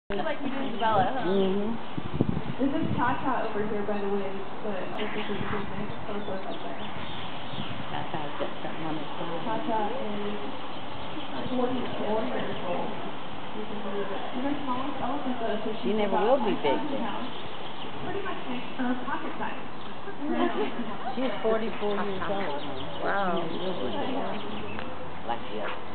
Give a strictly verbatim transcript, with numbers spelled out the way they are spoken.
I feel like we do Isabella, huh? Mm-hmm. This is Cha-Cha over here, by the way, but this is his business. So it's up there. Cha-Cha's got something on his side. Cha-Cha is forty-four years old. She's our smallest elephant, though, so She she's never about will be big. five thousand pounds. Pretty much makes her pocket size. She's forty-four years old. Wow. Like the other.